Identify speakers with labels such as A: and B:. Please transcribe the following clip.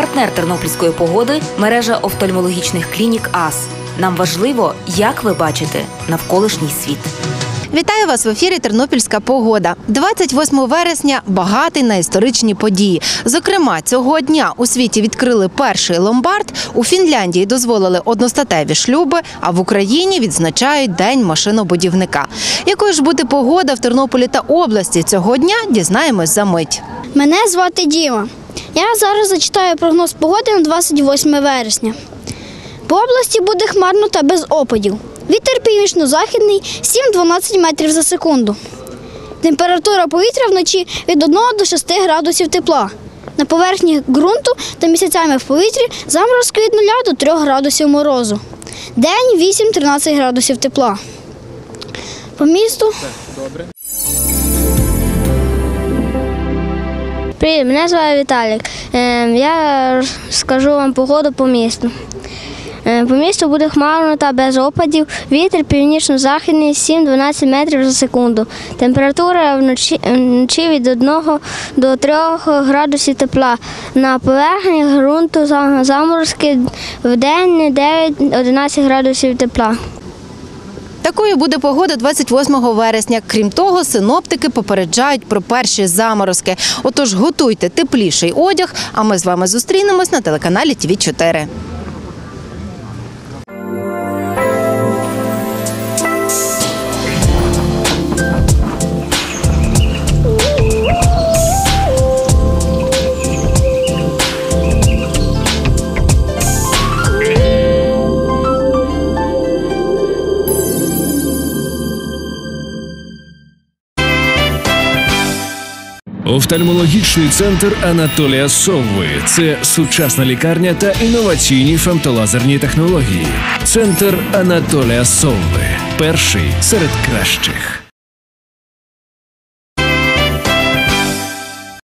A: Партнер тернопільської погоди – мережа офтальмологічних клінік АС. Нам важливо, як ви бачите навколишній світ.
B: Вітаю вас в ефірі «Тернопільська погода». 28 вересня – багатий на історичні події. Зокрема, цього дня у світі відкрили перший ломбард, у Фінляндії дозволили одностатеві шлюби, а в Україні відзначають День машинобудівника. Якою ж буде погода в Тернополі та області цього дня, дізнаємось за мить.
C: Мене звати Діма. Я зараз зачитаю прогноз погоди на 28 вересня. По області буде хмарно та без опадів. Вітер північно-західний 7-12 метрів за секунду. Температура повітря вночі від 1 до 6 градусів тепла. На поверхні ґрунту та місяцями в повітрі заморозки від 0 до 3 градусів морозу. День 8-13 градусів тепла. По місту...
D: Привіт, мене звати Віталік. Я скажу вам погоду по місту. По місту буде хмарно та без опадів, вітер північно-західний 7-12 метрів за секунду. Температура вночі від 1 до 3 градусів тепла. На поверхні ґрунту заморозки в день 9-11 градусів тепла.
B: Такою буде погода 28 вересня. Крім того, синоптики попереджають про перші заморозки. Отож, готуйте тепліший одяг, а ми з вами зустрінемось на телеканалі ТВ4.
E: Офтальмологічний центр Анатолія Совви – це сучасна лікарня та інноваційні фемтолазерні технології. Центр Анатолія Совви – перший серед кращих.